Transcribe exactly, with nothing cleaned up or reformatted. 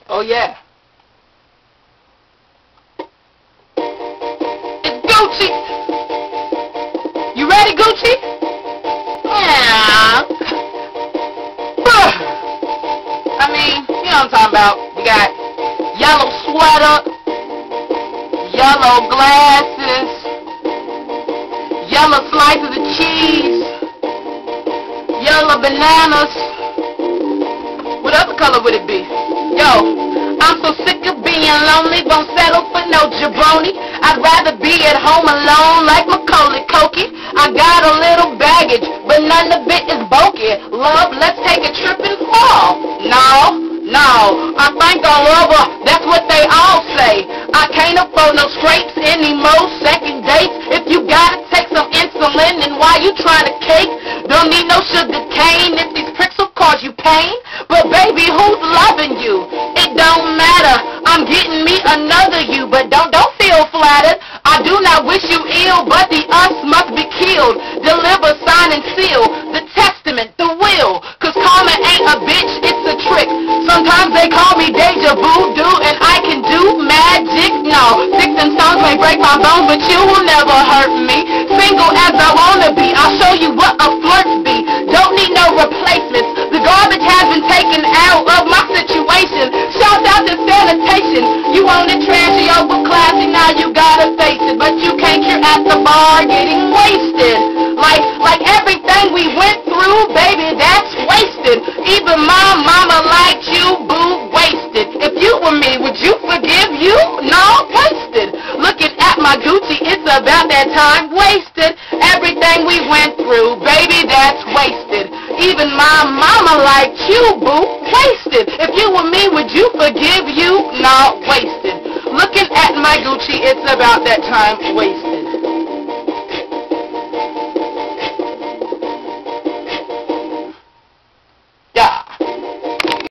Oh yeah. It's Gucci. You ready, Gucci? Yeah. I mean, you know what I'm talking about. We got yellow sweater, yellow glasses, yellow slices of cheese, yellow bananas. What other color would it be? Yo, I'm so sick of being lonely, won't settle for no jabroni. I'd rather be at home alone like Macaulay Culkin. I got a little baggage, but none of it is bulky. Love, let's take a trip and fall. No, no, I think I love her, that's what they all say. I can't afford no scrapes anymore, second dates. If you gotta take some insulin, and why you trying to cake? Don't need no sugar cane if these pricks will cause you pain. But baby, who's loving you? It don't matter, I'm getting me another you. But don't, don't feel flattered, I do not wish you ill, but the us must be killed. Deliver, sign, and seal the testament, the will. Cause karma ain't a bitch, it's a trick. Sometimes they call me deja vu, do, and I can do magic. No, sticks and stones may break my bones, but you will never hurt me. Single as I wanna be, I'll show you what a flirt be. Don't need no replacements, the garbage has been taken out of my situation. Shout out to sanitation. You wanted trashy over classy, now you gotta face it. But you can't, you're at the bar getting wasted. Like, like everything we went through, baby, that's wasted. Even my mama liked you, boo, wasted. If you were me, would you forgive you? No, wasted. Looking at my Gucci, it's about that time, wasted. Everything we went through, baby, that's wasted. Even my mama liked you, boo, wasted. If you were me, would you forgive you? No, wasted. Looking at my Gucci, it's about that time, wasted.